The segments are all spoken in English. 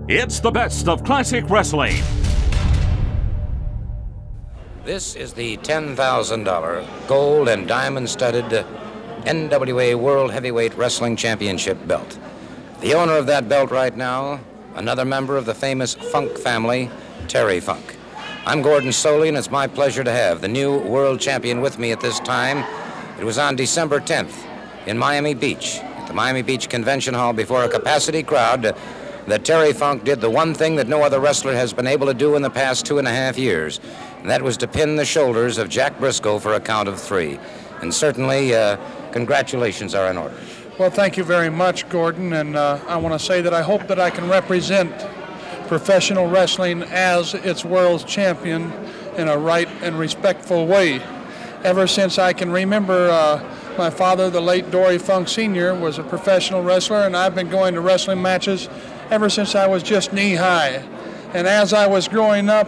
It's the best of classic wrestling. This is the $10,000 gold and diamond-studded NWA World Heavyweight Wrestling Championship belt. The owner of that belt right now, another member of the famous Funk family, Terry Funk. I'm Gordon Solie, and it's my pleasure to have the new world champion with me at this time. It was on December 10th in Miami Beach, at the Miami Beach Convention Hall before a capacity crowd, that Terry Funk did the one thing that no other wrestler has been able to do in the past 2.5 years, and that was to pin the shoulders of Jack Briscoe for a count of 3. And certainly, congratulations are in order. Well, thank you very much, Gordon, and I want to say that I hope that I can represent professional wrestling as its world champion in a right and respectful way. Ever since I can remember, my father, the late Dory Funk Sr., was a professional wrestler, and I've been going to wrestling matches ever since I was just knee-high. And as I was growing up,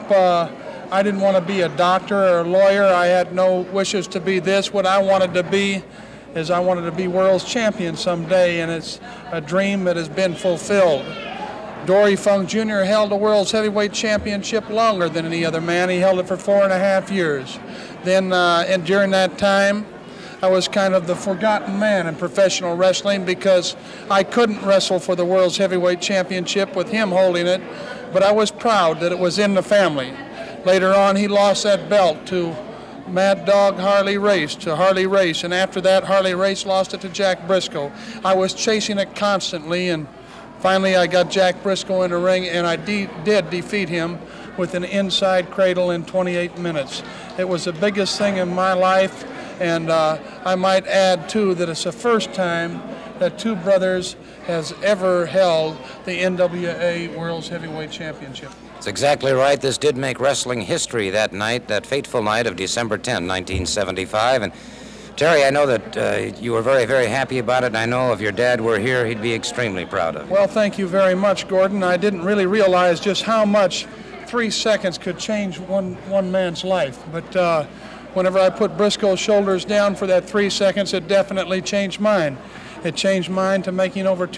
I didn't want to be a doctor or a lawyer. I had no wishes to be this. What I wanted to be is I wanted to be world's champion someday, and it's a dream that has been fulfilled. Dory Funk Jr. held the world's heavyweight championship longer than any other man. He held it for 4.5 years. Then, and during that time, I was kind of the forgotten man in professional wrestling because I couldn't wrestle for the world's heavyweight championship with him holding it, but I was proud that it was in the family. Later on, he lost that belt to Mad Dog Harley Race, and after that, Harley Race lost it to Jack Briscoe. I was chasing it constantly, and finally I got Jack Briscoe in the ring, and I did defeat him with an inside cradle in 28 minutes. It was the biggest thing in my life, and I might add, too, that it's the first time that two brothers has ever held the NWA World's Heavyweight Championship. That's exactly right. This did make wrestling history that night, that fateful night of December 10, 1975. And Terry, I know that you were very, very happy about it, and I know if your dad were here, he'd be extremely proud of you. Well, thank you very much, Gordon. I didn't really realize just how much 3 seconds could change one man's life. But whenever I put Briscoe's shoulders down for that 3 seconds, it definitely changed mine. It changed mine to making over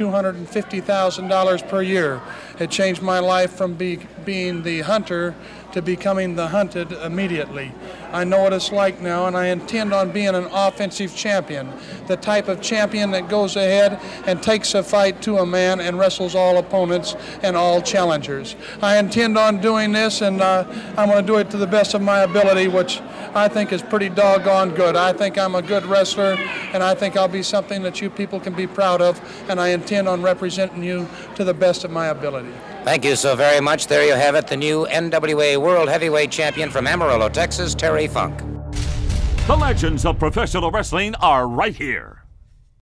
$250,000 per year. It changed my life from being the hunter to becoming the hunted immediately. I know what it's like now, and I intend on being an offensive champion, the type of champion that goes ahead and takes a fight to a man and wrestles all opponents and all challengers. I intend on doing this, and I'm going to do it to the best of my ability, which I think is pretty doggone good. I think I'm a good wrestler, and I think I'll be something that you people can be proud of, and I intend on representing you to the best of my ability. Thank you so very much. There you have it, the new NWA World Heavyweight Champion from Amarillo, Texas, Terry Funk. The legends of professional wrestling are right here.